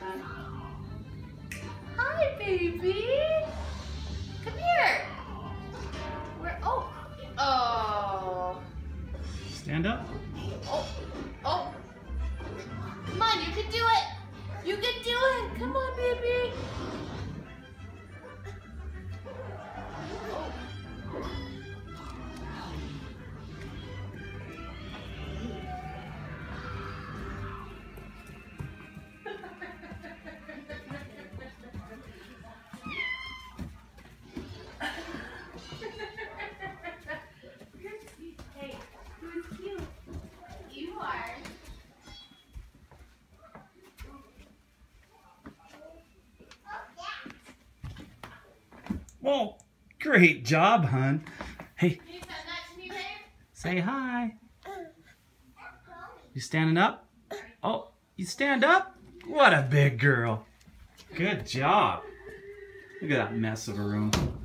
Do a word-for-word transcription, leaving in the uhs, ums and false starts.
Hi, baby. Come here. Where? Oh. Oh. Stand up. Oh. Oh. Come on, you can do it. You can do it. Come on, baby. Hey, who's cute? You are. Well, great job, hun. Hey, Can you send that to me, babe? say hi. You standing up? Oh, you stand up? What a big girl. Good job. Look at that mess of a room.